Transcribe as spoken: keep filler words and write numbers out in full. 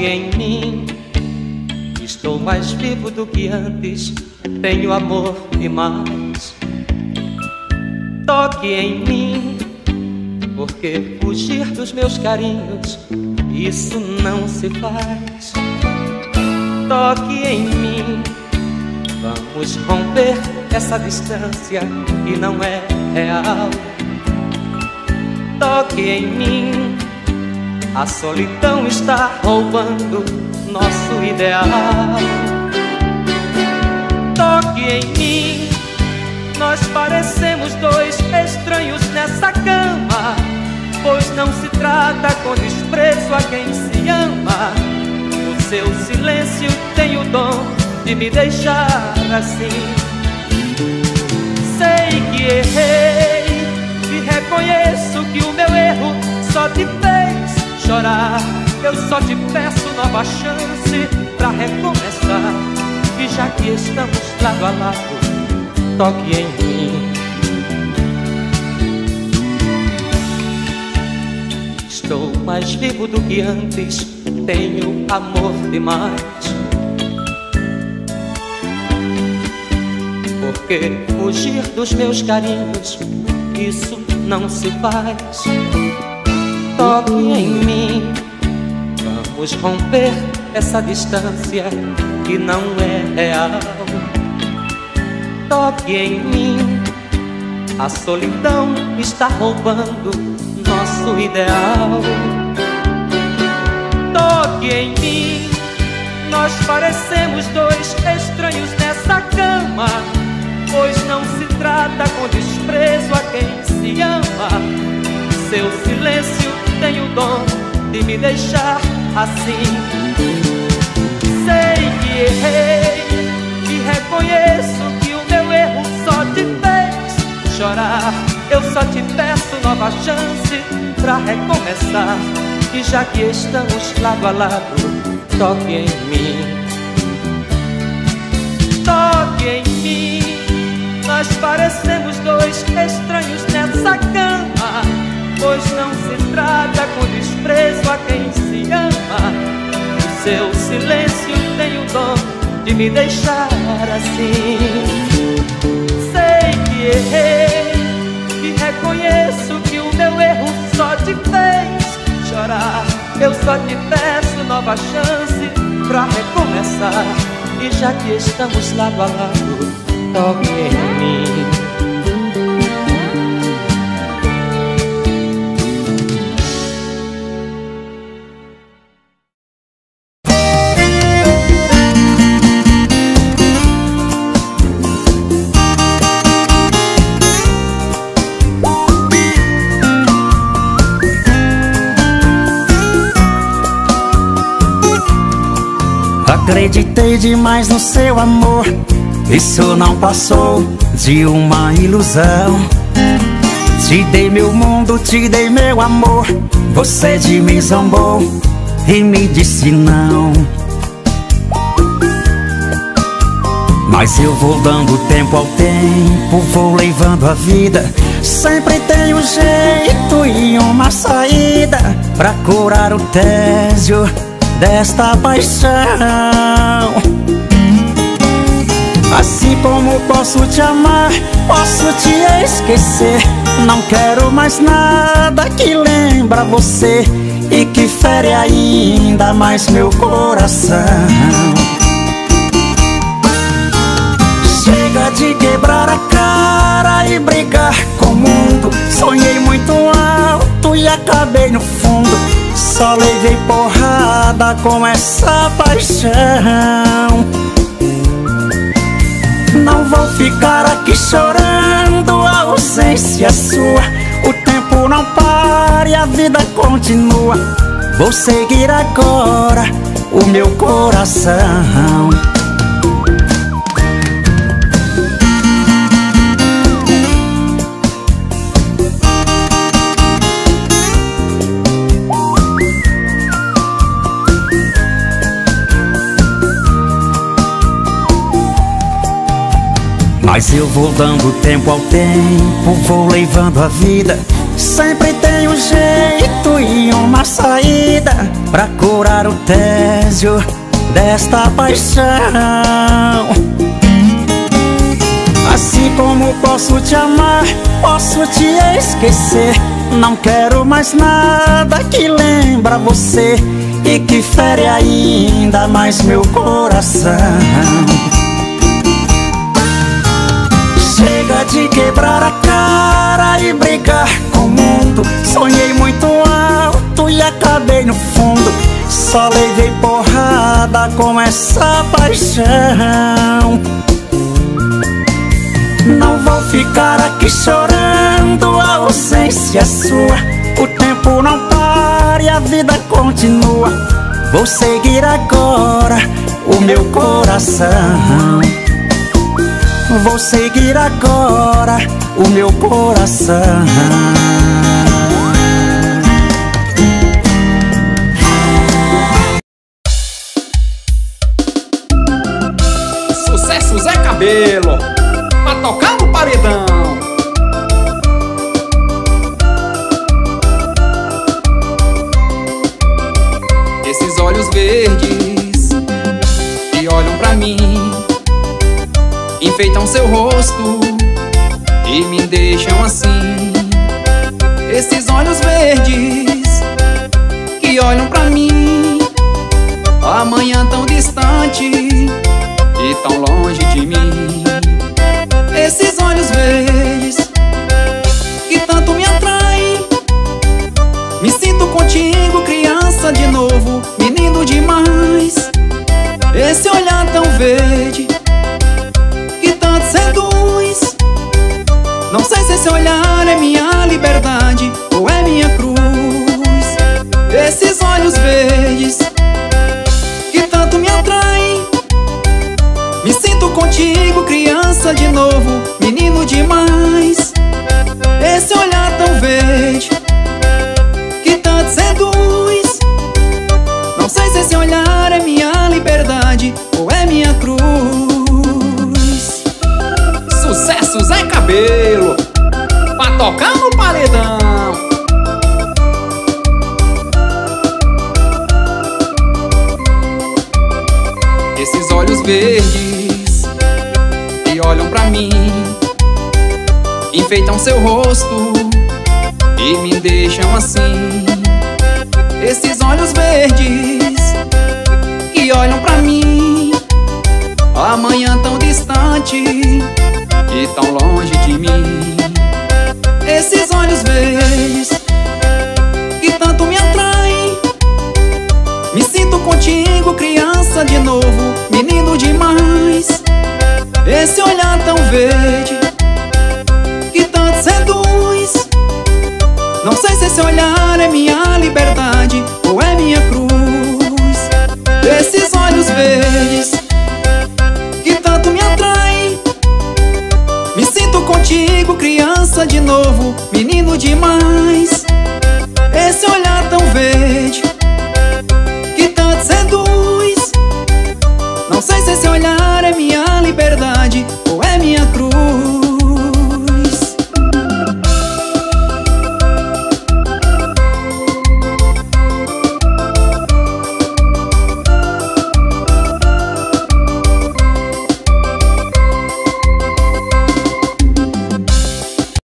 Toque em mim, estou mais vivo do que antes, tenho amor demais. Toque em mim, porque fugir dos meus carinhos, isso não se faz. Toque em mim, vamos romper essa distância que não é real. Toque em mim, a solidão está roubando nosso ideal. Toque em mim, nós parecemos dois estranhos nessa cama, pois não se trata com desprezo a quem se ama. O seu silêncio tem o dom de me deixar assim. Sei que errei e reconheço que o meu erro só te fez chorar. Eu só te peço nova chance pra recomeçar. E já que estamos lado a lado, toque em mim. Estou mais vivo do que antes, tenho amor demais. Porque fugir dos meus carinhos, isso não se faz. Toque em mim, vamos romper essa distância que não é real. Toque em mim, a solidão está roubando nosso ideal. Toque em mim, nós parecemos dois estranhos nessa cama, pois não se trata com desprezo a quem se ama. Seu silêncio tem o dom de me deixar assim. Sei que errei e reconheço que o meu erro só te fez chorar. Eu só te peço nova chance pra recomeçar. E já que estamos lado a lado, toque em mim. Toque em mim, nós parecemos dois estranhos nessa cama, pois não se trata com desprezo a quem se ama. O seu silêncio tem o dom de me deixar assim. Sei que errei e reconheço que o meu erro só te fez chorar. Eu só te peço nova chance pra recomeçar. E já que estamos lado a lado, toque em mim. Acreditei demais no seu amor, isso não passou de uma ilusão. Te dei meu mundo, te dei meu amor, você de mim zombou e me disse não. Mas eu vou dando tempo ao tempo, vou levando a vida. Sempre tem um jeito e uma saída pra curar o tédio desta paixão. Assim como posso te amar, posso te esquecer. Não quero mais nada que lembra você e que fere ainda mais meu coração. Chega de quebrar a cara e brigar com o mundo. Sonhei muito alto e acabei no fundo. Só levei porrada com essa paixão. Não vou ficar aqui chorando a ausência sua. O tempo não para e a vida continua. Vou seguir agora o meu coração. Mas eu vou dando tempo ao tempo, vou levando a vida. Sempre tem um jeito e uma saída pra curar o tédio desta paixão. Assim como posso te amar, posso te esquecer. Não quero mais nada que lembra você e que fere ainda mais meu coração. Chega de quebrar a cara e brigar com o mundo. Sonhei muito alto e acabei no fundo. Só levei porrada com essa paixão. Não vou ficar aqui chorando a ausência sua. O tempo não para e a vida continua. Vou seguir agora o meu coração. Vou seguir agora o meu coração. Sucesso Zé Cabelo, pra tocar no paredão. Esses olhos verdes que olham pra mim enfeitam seu rosto e me deixam assim. Esses olhos verdes que olham pra mim, amanhã tão distante e tão longe de mim. Esses olhos verdes que tanto me atraem, me sinto contigo, criança de novo, menino demais. Esse olhar tão verde que tanto seduz, não sei se esse olhar é minha liberdade ou é minha cruz. Esses olhos verdes que tanto me atraem, me sinto contigo, criança de novo, menino demais. Esse olhar tão verde que tanto seduz, não sei se esse olhar é minha liberdade ou é minha cruz. Sucesso Zé Cabelo, pra tocar no paredão. Esses olhos verdes que olham pra mim enfeitam seu rosto e me deixam assim. Esses olhos verdes que olham pra mim, amanhã tão distante e tão longe de mim. Esses olhos verdes que tanto me atraem, me sinto contigo, criança de novo, menino demais. Esse olhar tão verde que tanto seduz, não sei se esse olhar é minha liberdade ou é minha cruz. Esses olhos verdes que tanto me atraem, me sinto contigo, criança de novo, menino demais. Esse olhar tão verde